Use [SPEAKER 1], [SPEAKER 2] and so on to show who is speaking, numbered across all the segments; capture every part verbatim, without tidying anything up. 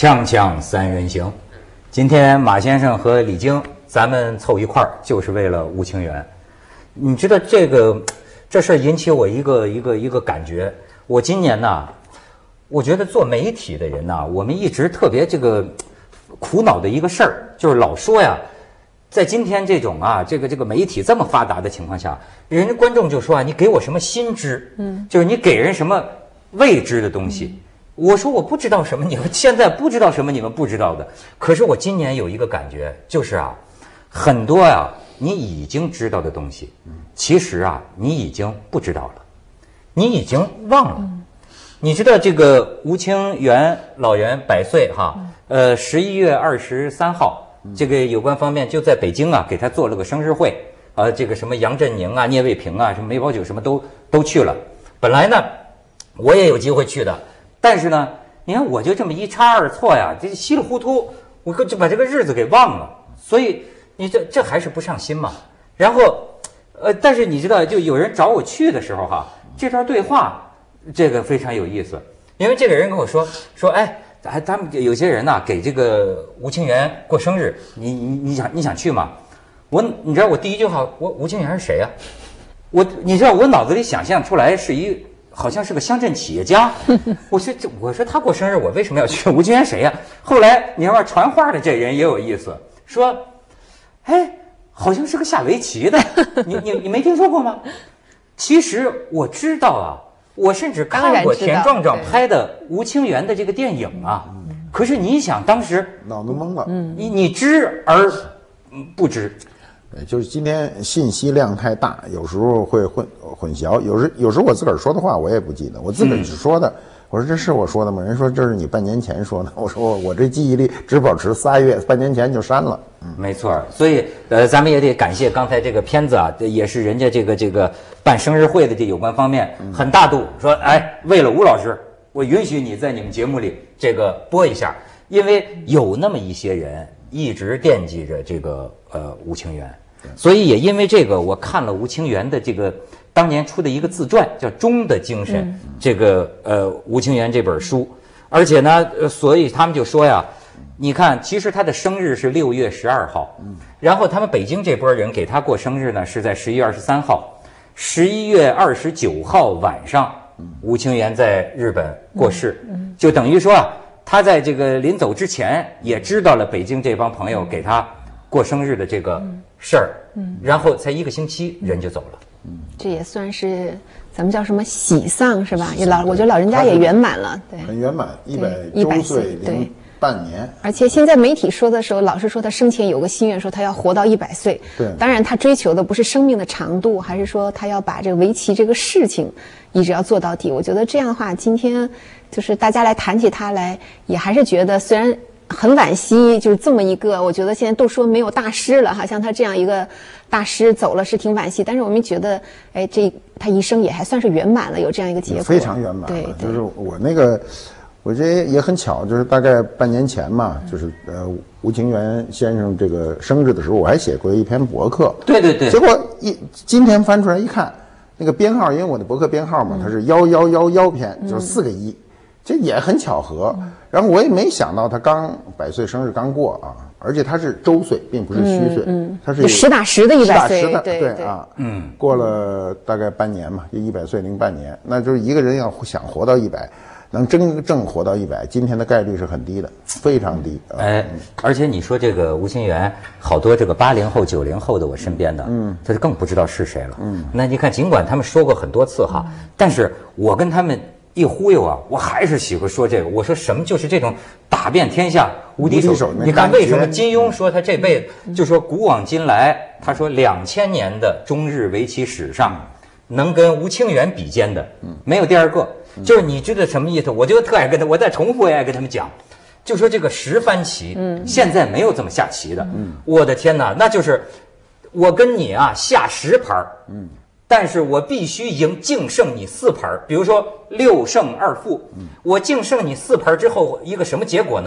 [SPEAKER 1] 锵锵三人行，今天马先生和李菁咱们凑一块儿，就是为了吴清源。你知道这个这事儿引起我一个一个一个感觉。我今年呢，我觉得做媒体的人呢，我们一直特别这个苦恼的一个事儿，就是老说呀，在今天这种啊，这个这个媒体这么发达的情况下，人家观众就说啊，你给我什么新知？嗯，就是你给人什么未知的东西。嗯，我说我不知道什么，你们现在不知道什么，你们不知道的。可是我今年有一个感觉，就是啊，很多啊，你已经知道的东西，其实啊，你已经不知道了，你已经忘了。你知道这个吴清源老人百岁哈，呃，十一月二十三号，这个有关方面就在北京啊，给他做了个生日会，啊，这个什么杨振宁啊、聂卫平啊、什么梅葆玖什么都都去了。本来呢，我也有机会去的。但是呢，你看我就这么一差二错呀，这稀里糊涂，我就把这个日子给忘了。所以你这这还是不上心嘛。然后，呃，但是你知道，就有人找我去的时候哈，这段对话这个非常有意思，因为这个人跟我说说，哎，还他们有些人呐、啊、给这个吴清源过生日，你你你想你想去吗？我你知道我第一句话，我吴清源是谁呀、啊？我你知道我脑子里想象出来是一。好像是个乡镇企业家，我说这我说他过生日，我为什么要去？吴清源谁呀、啊？后来你看传话的这人也有意思，说，哎，好像是个下围棋的，你你你没听说过吗？其实我知道啊，我甚至看过田壮壮拍的吴清源的这个电影啊。可是你想，当时
[SPEAKER 2] 脑子懵了，
[SPEAKER 1] 你你知而不知。
[SPEAKER 2] 就是今天信息量太大，有时候会混混淆，有时有时候我自个儿说的话我也不记得，我自个儿只说的。嗯、我说这是我说的吗？人说这是你半年前说的。我说我我这记忆力只保持仨月，半年前就删了。
[SPEAKER 1] 嗯，没错。所以呃，咱们也得感谢刚才这个片子啊，也是人家这个这个办生日会的这有关方面很大度，说哎，为了吴老师，我允许你在你们节目里这个播一下，因为有那么一些人一直惦记着这个呃吴清源。所以也因为这个，我看了吴清源的这个当年出的一个自传，叫《钟的精神》，嗯、这个呃吴清源这本书，而且呢，呃，所以他们就说呀，你看，其实他的生日是六月十二号，嗯、然后他们北京这波人给他过生日呢是在十一月二十三号，十一月二十九号晚上，吴清源在日本过世，嗯、就等于说啊，他在这个临走之前也知道了北京这帮朋友给他过生日的这个。嗯事儿，嗯，然后才一个星期人就走了，
[SPEAKER 3] 嗯，这也算是咱们叫什么喜丧是吧？也老，我觉得老人家也圆满了，对，
[SPEAKER 2] 很圆满，一百周岁零半年。
[SPEAKER 3] 而且现在媒体说的时候，老是说他生前有个心愿，说他要活到一百岁。
[SPEAKER 2] 对，
[SPEAKER 3] 当然他追求的不是生命的长度，还是说他要把这个围棋这个事情一直要做到底。我觉得这样的话，今天就是大家来谈起他来，也还是觉得虽然。很惋惜，就是这么一个，我觉得现在都说没有大师了哈，像他这样一个大师走了是挺惋惜，但是我们觉得，哎，这他一生也还算是圆满了，有这样一个结果，
[SPEAKER 2] 非常圆满了。
[SPEAKER 3] 对，对
[SPEAKER 2] 就是我那个，我觉得也很巧，就是大概半年前嘛，嗯、就是呃吴清源先生这个生日的时候，我还写过一篇博客。
[SPEAKER 1] 对对对。
[SPEAKER 2] 结果一今天翻出来一看，那个编号，因为我的博客编号嘛，嗯、它是幺幺幺幺篇，就是四个一。嗯这也很巧合，然后我也没想到他刚百岁生日刚过啊，而且他是周岁，并不是虚岁，
[SPEAKER 3] 嗯嗯、
[SPEAKER 2] 他是
[SPEAKER 3] 实打实的一百岁，
[SPEAKER 2] 实打实的，
[SPEAKER 3] 对
[SPEAKER 2] 对啊，嗯，过了大概半年嘛，就一百岁零半年，那就是一个人要想活到一百，能真正活到一百，今天的概率是很低的，非常低。
[SPEAKER 1] 哎，而且你说这个吴清源，好多这个八零后、九零后的我身边的，嗯，他就更不知道是谁了。嗯，那你看，尽管他们说过很多次哈，嗯、但是我跟他们。一忽悠啊，我还是喜欢说这个。我说什么就是这种打遍天下无敌手。你看为什么金庸说他这辈子就说古往今来，他说两千年的中日围棋史上，能跟吴清源比肩的，没有第二个。就是你知道什么意思？我就特爱跟他，我再重复也爱跟他们讲，就说这个十番棋，现在没有这么下棋的。我的天哪，那就是我跟你啊下十盘，嗯。但是我必须赢净胜你四盘，比如说六胜二负，我净胜你四盘之后，一个什么结果呢？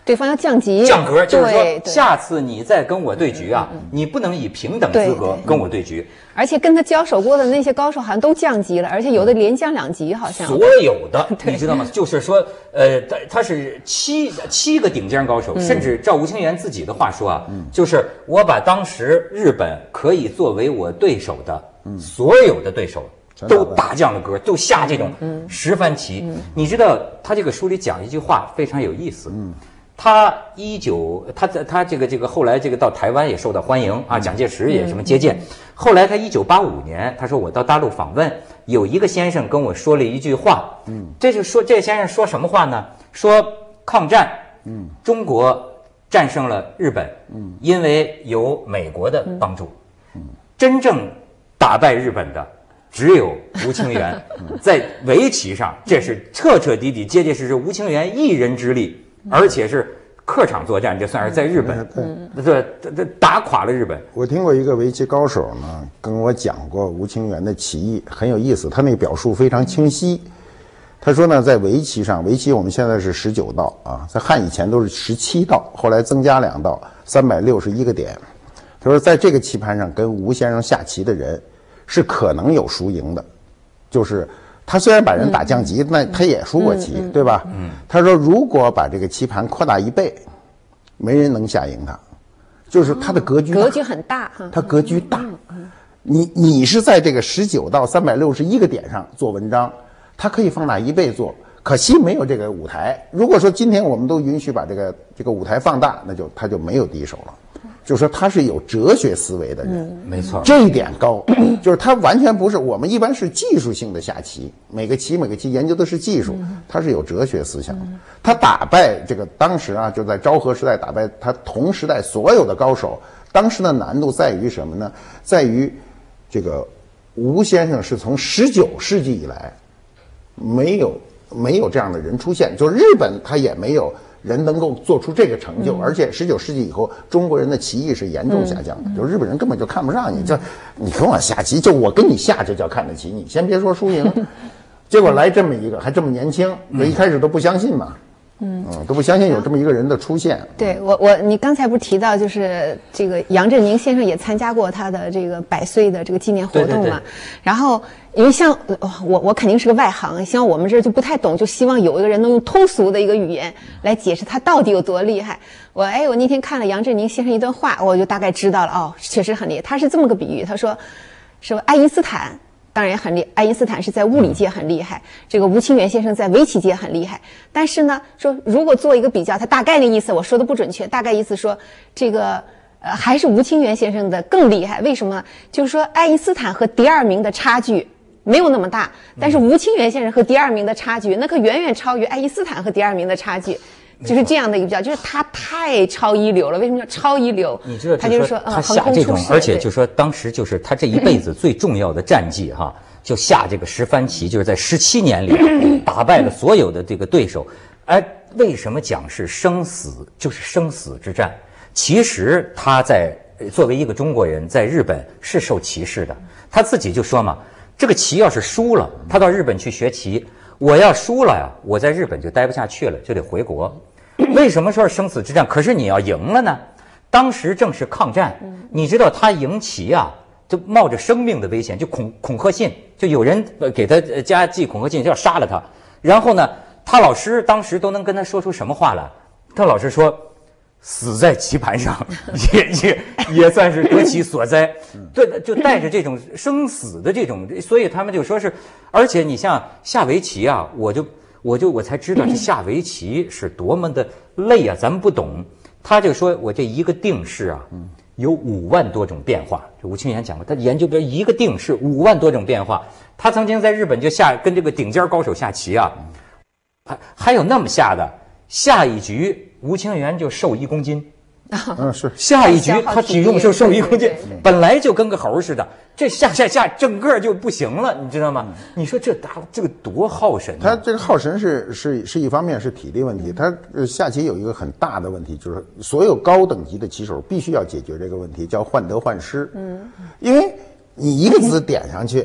[SPEAKER 3] 对方要降级，
[SPEAKER 1] 降格，就是说
[SPEAKER 3] 对对
[SPEAKER 1] 下次你再跟我对局啊，你不能以平等资格跟我对局。
[SPEAKER 3] 而且跟他交手过的那些高手好像都降级了，而且有的连降两级，好像
[SPEAKER 1] 所有的你知道吗？就是说，呃，他他是七七个顶尖高手，甚至照吴清源自己的话说啊，就是我把当时日本可以作为我对手的所有的对手都打降了格，都下这种十番棋。你知道他这个书里讲一句话非常有意思。他一九，他在他这个这个后来这个到台湾也受到欢迎啊，蒋介石也什么接见。后来他一九八五年，他说我到大陆访问，有一个先生跟我说了一句话，嗯，这就说这先生说什么话呢？说抗战，嗯，中国战胜了日本，嗯，因为有美国的帮助，嗯，真正打败日本的只有吴清源，在围棋上，这是彻彻底底、结结实实吴清源一人之力。而且是客场作战，这算是在日本，这这这打垮了日本。
[SPEAKER 2] 我听过一个围棋高手呢，跟我讲过吴清源的棋艺，很有意思。他那个表述非常清晰。他说呢，在围棋上，围棋我们现在是十九道啊，在汉以前都是十七道，后来增加两道，三百六十一个点。他说，在这个棋盘上跟吴先生下棋的人是可能有输赢的，就是。他虽然把人打降级，那他也输过棋，对吧？嗯，他说如果把这个棋盘扩大一倍，没人能下赢他，就是他的格局
[SPEAKER 3] 格局很大，
[SPEAKER 2] 他格局大。你你是在这个十九到三百六十一个点上做文章，他可以放大一倍做，可惜没有这个舞台。如果说今天我们都允许把这个这个舞台放大，那就他就没有敌手了。就是说他是有哲学思维的人，
[SPEAKER 1] 嗯、没错，
[SPEAKER 2] 这一点高，就是他完全不是我们一般是技术性的下棋，每个棋每个棋研究的是技术，他是有哲学思想的。他打败这个当时啊，就在昭和时代打败他同时代所有的高手，当时的难度在于什么呢？在于这个吴先生是从十九世纪以来没有没有这样的人出现，就日本他也没有。人能够做出这个成就，而且十九世纪以后，中国人的棋艺是严重下降的，就日本人根本就看不上你，这你跟我下棋，就我跟你下，这叫看得起你，先别说输赢。结果来这么一个，还这么年轻，我一开始都不相信嘛。嗯, 嗯，都不相信有这么一个人的出现。
[SPEAKER 3] 对我，我你刚才不是提到，就是这个杨振宁先生也参加过他的这个百岁的这个纪念活动嘛？对对对。然后，因为像我，我肯定是个外行，像我们这就不太懂，就希望有一个人能用通俗的一个语言来解释他到底有多厉害。我哎，我那天看了杨振宁先生一段话，我就大概知道了，哦，确实很厉害。他是这么个比喻，他说，说爱因斯坦。当然很厉害，爱因斯坦是在物理界很厉害，这个吴清源先生在围棋界很厉害。但是呢，说如果做一个比较，他大概的意思我说的不准确，大概意思说这个呃还是吴清源先生的更厉害。为什么？就是说爱因斯坦和第二名的差距没有那么大，但是吴清源先生和第二名的差距那可远远超于爱因斯坦和第二名的差距。就是这样的一个比较，就是他太超一流了。为什么叫超一流？
[SPEAKER 1] 你知道，
[SPEAKER 3] 他就是说，
[SPEAKER 1] 他下这种，而且就说当时就是他这一辈子最重要的战绩哈，就下这个十番棋，就是在十七年里打败了所有的这个对手。哎，为什么讲是生死？就是生死之战。其实他在作为一个中国人，在日本是受歧视的。他自己就说嘛，这个棋要是输了，他到日本去学棋。我要输了呀，我在日本就待不下去了，就得回国。为什么说是生死之战？可是你要赢了呢？当时正是抗战，你知道他赢棋啊，就冒着生命的危险，就恐恐吓信，就有人给他家寄恐吓信，就要杀了他。然后呢，他老师当时都能跟他说出什么话来？他老师说：“死在棋盘上，也也也算是得其所哉。”对，就带着这种生死的这种，所以他们就说是，而且你像下围棋啊，我就我就我才知道这下围棋是多么的累啊，咱们不懂。他就说我这一个定式啊，有五万多种变化。这吴清源讲过，他研究比如一个定式五万多种变化。他曾经在日本就下跟这个顶尖高手下棋啊，还还有那么下的，下一局吴清源就瘦一公斤。
[SPEAKER 2] 嗯，是
[SPEAKER 1] 下一局他体重就瘦一公斤，本来就跟个猴似的，这下下下整个就不行了，你知道吗？你说这打这个多耗神、啊！
[SPEAKER 2] 他这个耗神是是是一方面是体力问题，他下棋有一个很大的问题，就是所有高等级的棋手必须要解决这个问题，叫患得患失。嗯，因为你一个子点上去，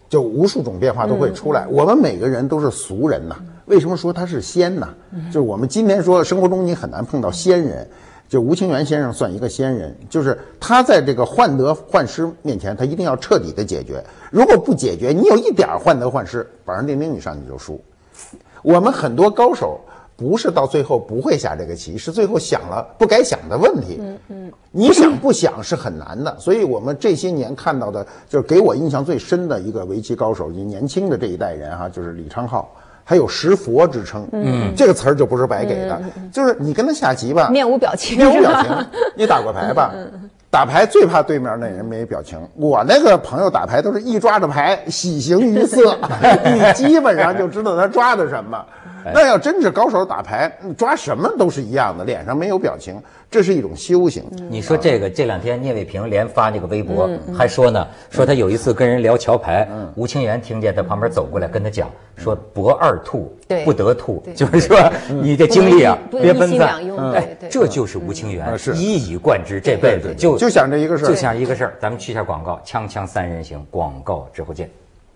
[SPEAKER 2] 就无数种变化都会出来。嗯、我们每个人都是俗人呐，为什么说他是仙呢？就是我们今天说生活中你很难碰到仙人。就吴清源先生算一个仙人，就是他在这个患得患失面前，他一定要彻底的解决。如果不解决，你有一点患得患失，板上钉钉你上去就输。我们很多高手不是到最后不会下这个棋，是最后想了不该想的问题。嗯嗯，你想不想是很难的。所以我们这些年看到的，就是给我印象最深的一个围棋高手，就年轻的这一代人哈，就是李昌镐。还有石佛之称，嗯，这个词儿就不是白给的，嗯、就是你跟他下棋吧，
[SPEAKER 3] 面无表情，
[SPEAKER 2] 面无表情。你打过牌吧？打牌最怕对面那人没表情。我那个朋友打牌都是一抓着牌，喜形于色，你基本上就知道他抓的什么。那要真是高手打牌，抓什么都是一样的，脸上没有表情，这是一种修行。
[SPEAKER 1] 嗯、你说这个，这两天聂卫平连发那个微博，嗯、还说呢，说他有一次跟人聊桥牌，嗯、吴清源听见他旁边走过来跟他讲，说博二兔不得兔，就是说你的精力啊别分散。哎，这就是吴清源一以贯之，这辈子就
[SPEAKER 2] 就想这一个事儿，
[SPEAKER 1] 就想一个事儿。咱们去一下广告，锵锵三人行，广告之后见。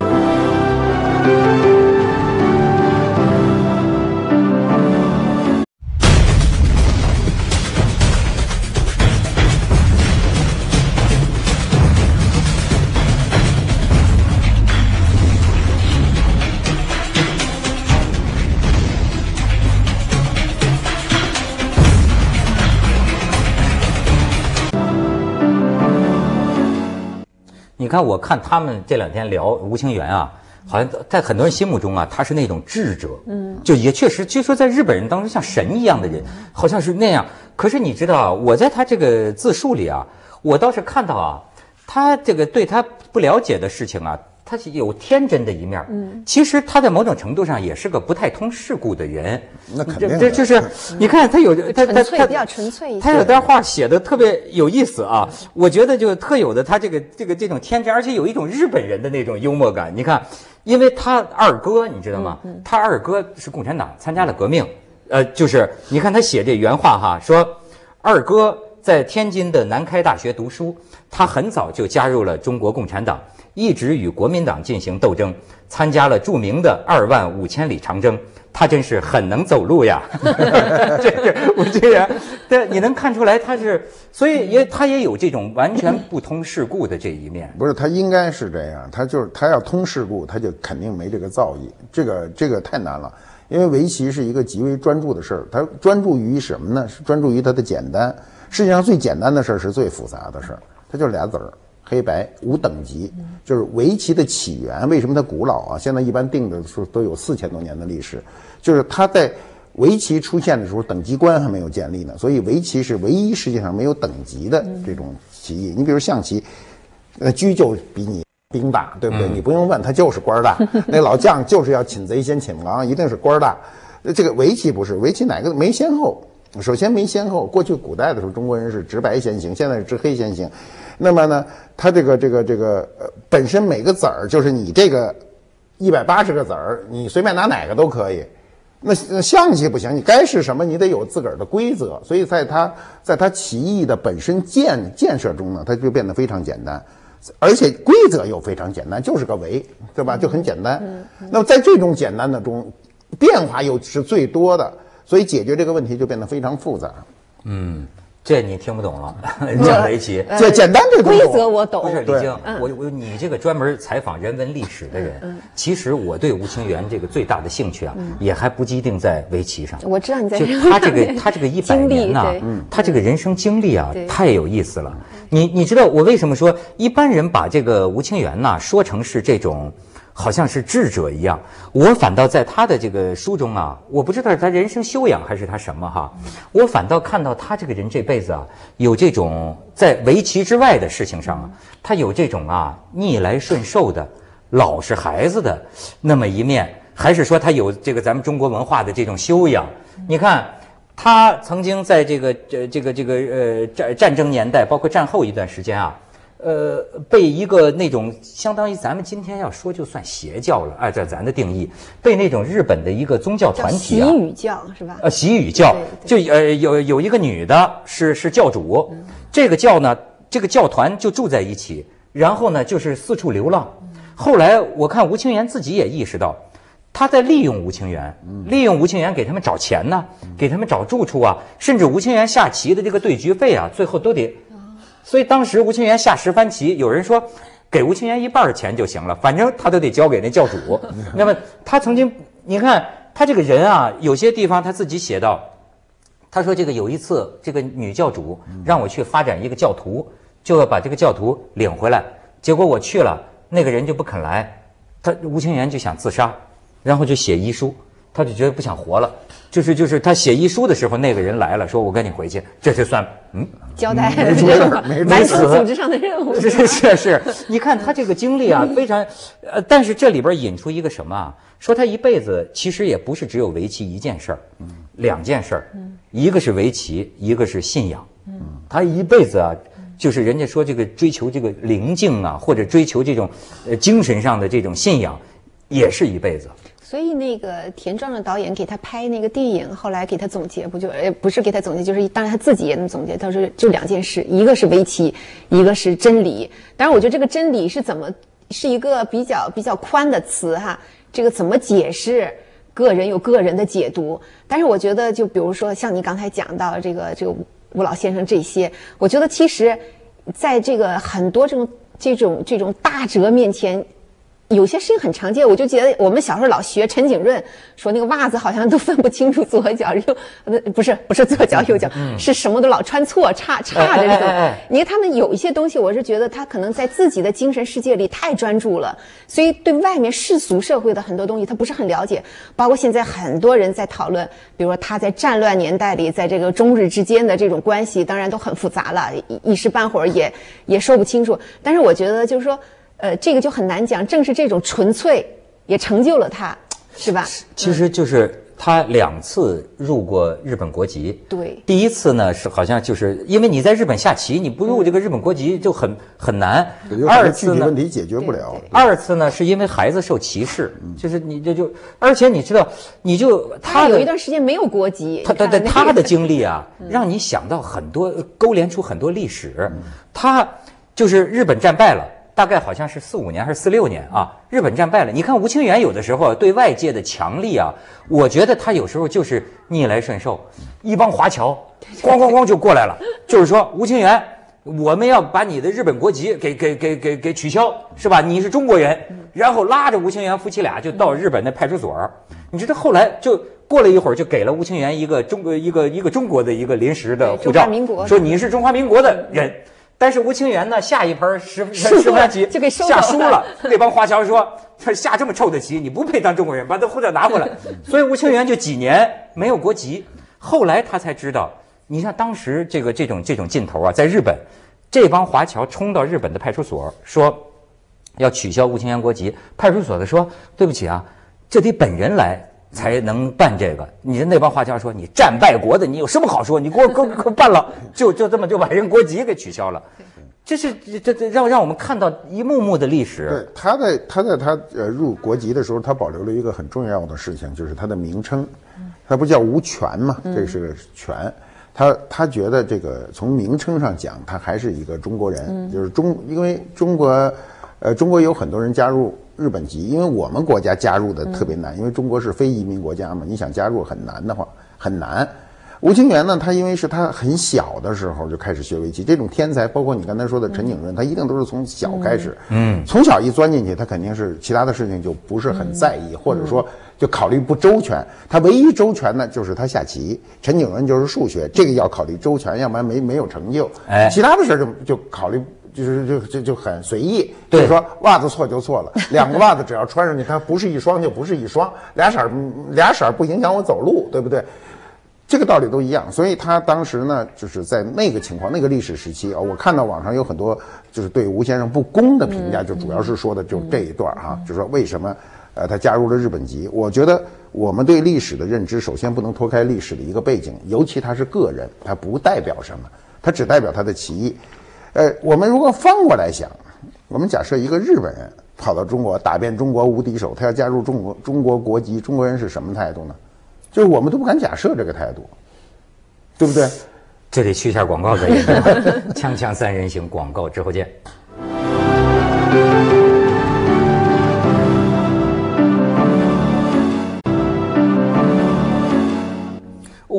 [SPEAKER 1] 你看，我看他们这两天聊吴清源啊，好像在很多人心目中啊，他是那种智者，嗯，就也确实，据说在日本人当中像神一样的人，好像是那样。可是你知道啊，我在他这个自述里啊，我倒是看到啊，他这个对他不了解的事情啊，他是有天真的一面，嗯，其实他在某种程度上也是个不太通世故的人。
[SPEAKER 2] 那肯定，
[SPEAKER 1] 这就是你看他有他他
[SPEAKER 3] 他比较纯粹一些，
[SPEAKER 1] 他有段话写的特别有意思啊，我觉得就特有的他这个这个这种天真，而且有一种日本人的那种幽默感。你看，因为他二哥你知道吗？嗯嗯、他二哥是共产党，参加了革命，呃，就是你看他写这原话哈，说二哥在天津的南开大学读书，他很早就加入了中国共产党。一直与国民党进行斗争，参加了著名的二万五千里长征，他真是很能走路呀！这是我这人，对，你能看出来他是，所以也他也有这种完全不通世故的这一面。
[SPEAKER 2] 不是，他应该是这样，他就是他要通世故，他就肯定没这个造诣，这个这个太难了。因为围棋是一个极为专注的事儿，他专注于什么呢？是专注于它的简单。世界上最简单的事儿是最复杂的事儿，它就是俩子儿。黑白无等级，就是围棋的起源。为什么它古老啊？现在一般定的说都有四千多年的历史，就是它在围棋出现的时候，等级观还没有建立呢，所以围棋是唯一世界上没有等级的这种棋艺。你比如象棋，呃，车就比你兵大，对不对？你不用问，他就是官大。那老将就是要擒贼先擒王，一定是官大。这个围棋不是，围棋哪个没先后？首先没先后，过去古代的时候，中国人是执白先行，现在是执黑先行。那么呢，它这个这个这个呃，本身每个子儿就是你这个一百八十个子儿，你随便拿哪个都可以。那那象棋不行，你该是什么，你得有自个儿的规则。所以在它在它棋艺的本身建建设中呢，它就变得非常简单，而且规则又非常简单，就是个围，对吧？就很简单。那么在这种简单的中，变化又是最多的。所以解决这个问题就变得非常复杂。
[SPEAKER 1] 嗯，这你听不懂了，讲围棋，
[SPEAKER 2] 这简单这
[SPEAKER 3] 规则我懂。
[SPEAKER 1] 不是李菁，我我你这个专门采访人文历史的人，其实我对吴清源这个最大的兴趣啊，也还不一定在围棋上。
[SPEAKER 3] 我知道你在。
[SPEAKER 1] 就他这个他这个一百年呐，他这个人生经历啊，太有意思了。你你知道我为什么说一般人把这个吴清源呐说成是这种？好像是智者一样，我反倒在他的这个书中啊，我不知道是他人生修养还是他什么哈，我反倒看到他这个人这辈子啊，有这种在围棋之外的事情上啊，他有这种啊逆来顺受的、老实孩子的那么一面，还是说他有这个咱们中国文化的这种修养？你看，他曾经在这个这这个这个呃战战争年代，包括战后一段时间啊。呃，被一个那种相当于咱们今天要说就算邪教了，按照咱的定义，被那种日本的一个宗教团体啊，
[SPEAKER 3] 习语教是吧？
[SPEAKER 1] 呃，习语教，就呃有有一个女的是是教主，这个教呢，这个教团就住在一起，然后呢就是四处流浪。 后来我看吴清源自己也意识到，他在利用吴清源，利用吴清源给他们找钱呢，给他们找住处啊，甚至吴清源下棋的这个对局费啊，最后都得。所以当时吴清源下十番棋，有人说给吴清源一半钱就行了，反正他都得交给那教主。那么他曾经，你看他这个人啊，有些地方他自己写到，他说这个有一次这个女教主让我去发展一个教徒，就要把这个教徒领回来，结果我去了，那个人就不肯来，他吴清源就想自杀，然后就写遗书，他就觉得不想活了。就是就是他写遗书的时候，那个人来了，说我跟你回去，这就算嗯
[SPEAKER 3] 交代
[SPEAKER 2] 没出事儿，没
[SPEAKER 3] 完成组织上的任务。
[SPEAKER 1] 是是是，你看他这个经历啊，非常呃，但是这里边引出一个什么啊？说他一辈子其实也不是只有围棋一件事儿，两件事儿，一个是围棋，一个是信仰。他一辈子啊，就是人家说这个追求这个灵境啊，或者追求这种呃精神上的这种信仰，也是一辈子。
[SPEAKER 3] 所以那个田壮壮导演给他拍那个电影，后来给他总结，不就呃不是给他总结，就是当然他自己也能总结。他说就两件事，一个是围棋，一个是真理。当然，我觉得这个真理是怎么是一个比较比较宽的词哈，这个怎么解释，个人有个人的解读。但是我觉得，就比如说像你刚才讲到这个这个吴老先生这些，我觉得其实在这个很多这种这种这种大哲面前。有些事情很常见，我就觉得我们小时候老学陈景润说那个袜子好像都分不清楚左脚右，不是不是左脚右脚，嗯、是什么都老穿错，差差着这种。哎哎哎哎你看他们有一些东西，我是觉得他可能在自己的精神世界里太专注了，所以对外面世俗社会的很多东西他不是很了解。包括现在很多人在讨论，比如说他在战乱年代里，在这个中日之间的这种关系，当然都很复杂了，一时半会儿也也说不清楚。但是我觉得就是说。呃，这个就很难讲，正是这种纯粹也成就了他，是吧？
[SPEAKER 1] 其实就是他两次入过日本国籍。
[SPEAKER 3] 对，
[SPEAKER 1] 第一次呢是好像就是因为你在日本下棋，你不入这个日本国籍就很很难。二次呢，
[SPEAKER 2] 问题解决不了。
[SPEAKER 1] 二次呢是因为孩子受歧视，就是你这就，而且你知道，你就
[SPEAKER 3] 他有一段时间没有国籍，
[SPEAKER 1] 他他他他的经历啊，让你想到很多，勾连出很多历史。他就是日本战败了。大概好像是四五年还是四六年啊，日本战败了。你看吴清源有的时候对外界的强力啊，我觉得他有时候就是逆来顺受，一帮华侨咣咣咣就过来了，就是说吴清源，我们要把你的日本国籍给给给给给取消，是吧？你是中国人，然后拉着吴清源夫妻俩就到日本的派出所。你知道后来就过了一会儿，就给了吴清源一个中国一个一个中国的一个临时的护照，说你是中华民国的人。但是吴清源呢，下一盘十十盘棋
[SPEAKER 3] 就给收
[SPEAKER 1] 下输了，那帮华侨说他下这么臭的棋，你不配当中国人，把他护照拿回来。所以吴清源就几年没有国籍，后来他才知道，你像当时这个这种这种劲头啊，在日本，这帮华侨冲到日本的派出所说要取消吴清源国籍，派出所的说对不起啊，这得本人来。才能办这个，你的那帮华侨说你战败国的，你有什么好说？你给我给我给我办了，就就这么就把人国籍给取消了。这是这这让让我们看到一幕幕的历史。
[SPEAKER 2] 对，他在他在他呃入国籍的时候，他保留了一个很重要的事情，就是他的名称，他不叫吴权嘛，这是个权。他他觉得这个从名称上讲，他还是一个中国人，就是中，因为中国，呃，中国有很多人加入日本籍，因为我们国家加入的特别难，因为中国是非移民国家嘛，你想加入很难的话很难。吴清源呢，他因为是他很小的时候就开始学围棋，这种天才，包括你刚才说的陈景润，他一定都是从小开始，嗯，从小一钻进去，他肯定是其他的事情就不是很在意，或者说就考虑不周全。他唯一周全呢，就是他下棋，陈景润就是数学，这个要考虑周全，要不然没没有成就。哎，其他的事就就考虑。就是就就就很随意，就是说袜子错就错了，两个袜子只要穿上去，它不是一双就不是一双，俩色俩色不影响我走路，对不对？这个道理都一样。所以他当时呢，就是在那个情况、那个历史时期啊，我看到网上有很多就是对吴先生不公的评价，就主要是说的就这一段哈、啊，就说为什么呃他加入了日本籍？我觉得我们对历史的认知，首先不能脱开历史的一个背景，尤其他是个人，他不代表什么，他只代表他的棋艺。呃，我们如果翻过来想，我们假设一个日本人跑到中国，打遍中国无敌手，他要加入中国中国国籍，中国人是什么态度呢？就是我们都不敢假设这个态度，对不对？
[SPEAKER 1] 这得去一下广告再研究。锵锵三人行广告之后见。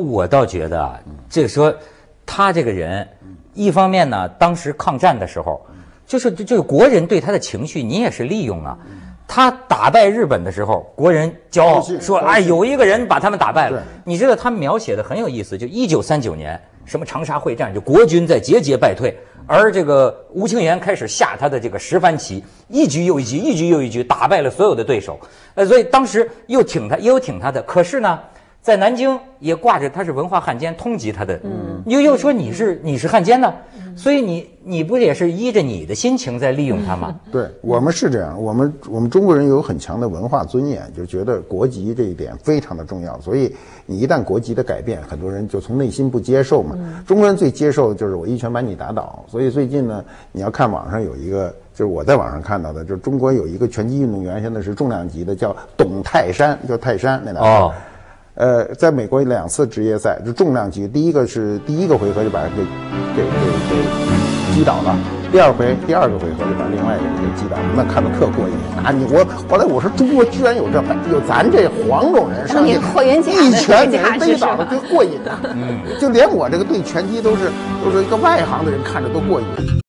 [SPEAKER 1] 我倒觉得啊，这个说他这个人，一方面呢，当时抗战的时候，就是就是国人对他的情绪，你也是利用啊。他打败日本的时候，国人骄傲说：“哎，有一个人把他们打败了。”你知道他描写的很有意思，就一九三九年什么长沙会战，就国军在节节败退，而这个吴清源开始下他的这个十番棋，一局又一局，一局又一局，打败了所有的对手。呃，所以当时又挺他，也有挺他的。可是呢，在南京也挂着他是文化汉奸，通缉他的。嗯，又又说你是你是汉奸呢，所以你你不也是依着你的心情在利用他吗？
[SPEAKER 2] 对，我们是这样，我们我们中国人有很强的文化尊严，就觉得国籍这一点非常的重要，所以你一旦国籍的改变，很多人就从内心不接受嘛。嗯、中国人最接受的就是我一拳把你打倒，所以最近呢，你要看网上有一个，就是我在网上看到的，就是中国有一个拳击运动员，现在是重量级的，叫董泰山，叫泰山那男的。哦呃，在美国两次职业赛，就重量级，第一个是第一个回合就把人给给给给击倒了，第二回第二个回合就把另外一个人给击倒了，那看得特过瘾啊！你我后来我说中国居然有这有咱这黄种人上去
[SPEAKER 3] 霍元甲
[SPEAKER 2] 一拳给人逮倒了，就过瘾啊！嗯，就连我这个对拳击都是都是一个外行的人看着都过瘾。